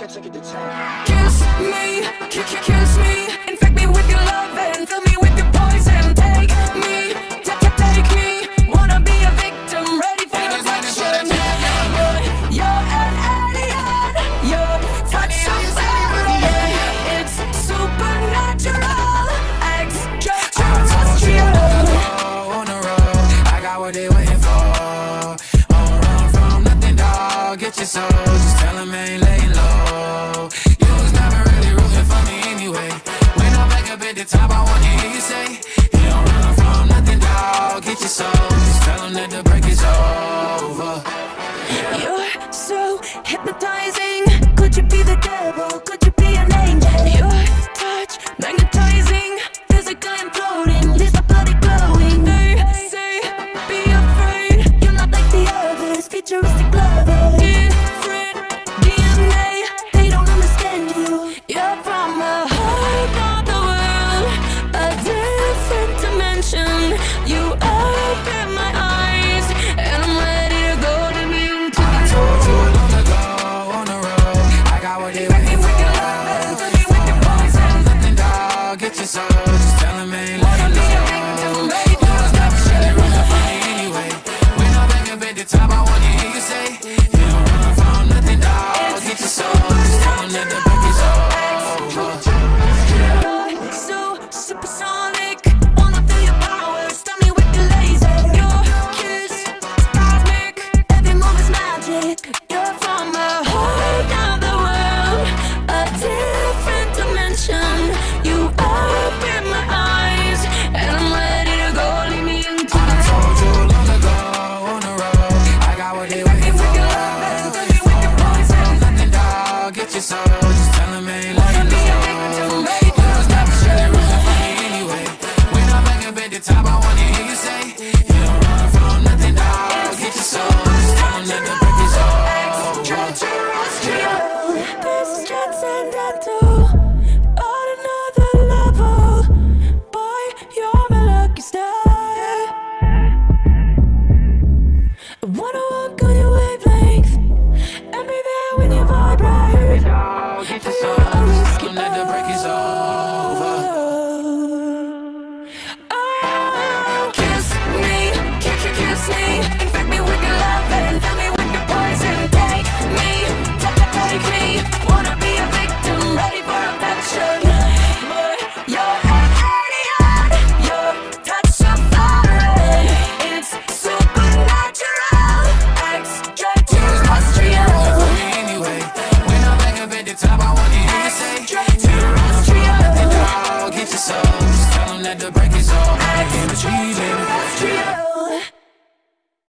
Kiss me, kiss me, infect me with your love and fill me with your poison. Take me, take me, wanna be a victim, ready for affection. You're an alien, your touch so alien. It's supernatural, extraterrestrial. On the road, I got what they waiting for. On run from nothing, dog. Get your soul, just tell them ain't laying low. You was never really rooting for me anyway. When I'm back up at the top, I wanna hear you say, you don't run from nothing, dog. Get your soul, just tell them that the break is over. You're so hypnotizing. Could you be the devil? Could you be an angel? Your touch magnetizing, physically imploding, leaves my body glowing. They say be afraid, you're not like the others. Futuristic lovers, different DNA. They don't understand you. You're from a whole other world, a different dimension. You open my eyes, and I'm ready to go to me. I told you long ago on the road, I got what they waiting for. Nothing, dog. Get your soul, just tell them ain't laying low. You was never really rooting for me anyway. When I'm back up at the top, I wanna hear you say, you don't run from nothing, dog. Get your soul, just tell them that the break is over. You're so supersonic, wanna feel your power, stun me with your laser. Your kiss is cosmic, every move is magic. You're from a whole other world, a different dimension. You open my eyes, and I'm ready to go. Leave me in I told you long ago on the road, I got what they waiting for. Nothing, dog. Get your soul.